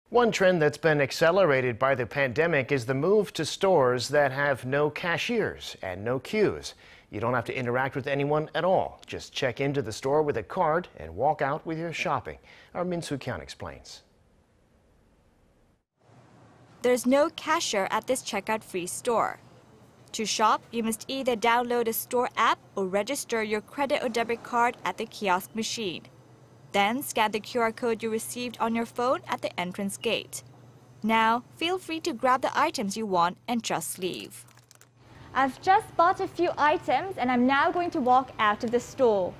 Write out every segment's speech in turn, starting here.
One trend that's been accelerated by the pandemic is the move to stores that have no cashiers and no queues. You don't have to interact with anyone at all. Just check into the store with a card and walk out with your shopping. Our Min Suk-hyen explains. There's no cashier at this checkout-free store. To shop, you must either download a store app or register your credit or debit card at the kiosk machine. Then scan the QR code you received on your phone at the entrance gate. Now, feel free to grab the items you want and just leave. I've just bought a few items and I'm now going to walk out of the store.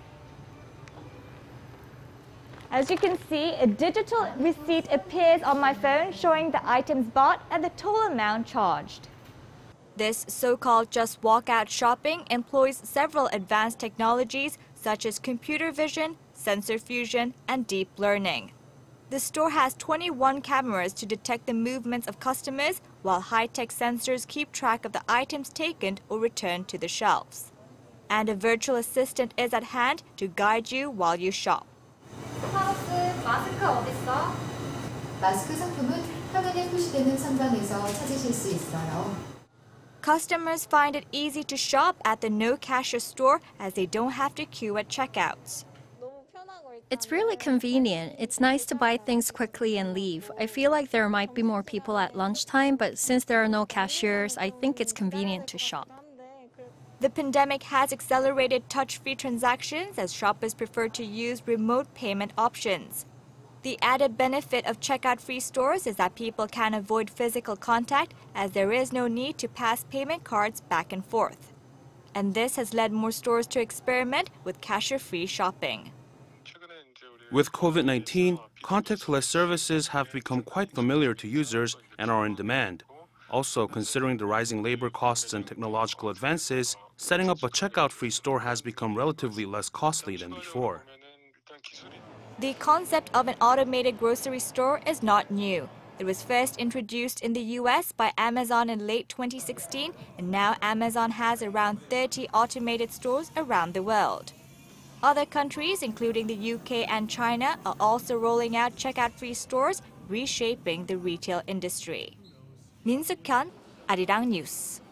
As you can see, a digital receipt appears on my phone showing the items bought and the total amount charged. This so-called just walk out shopping employs several advanced technologies such as computer vision, sensor fusion, and deep learning. The store has 21 cameras to detect the movements of customers, while high-tech sensors keep track of the items taken or returned to the shelves. And a virtual assistant is at hand to guide you while you shop. 마스크 어딨어? 마스크 상품은 화면에 표시되는 선반에서 찾으실 수 있어요. Customers find it easy to shop at the no cashier store as they don't have to queue at checkouts. It's really convenient. It's nice to buy things quickly and leave. I feel like there might be more people at lunchtime, but since there are no cashiers, I think it's convenient to shop. The pandemic has accelerated touch-free transactions as shoppers prefer to use remote payment options. The added benefit of checkout-free stores is that people can avoid physical contact as there is no need to pass payment cards back and forth. And this has led more stores to experiment with cashier-free shopping. With COVID-19, contactless services have become quite familiar to users and are in demand. Also, considering the rising labor costs and technological advances, setting up a checkout-free store has become relatively less costly than before. The concept of an automated grocery store is not new. It was first introduced in the US by Amazon in late 2016, and now Amazon has around 30 automated stores around the world. Other countries, including the UK and China, are also rolling out checkout-free stores, reshaping the retail industry. Min Suk-hyen, Arirang News.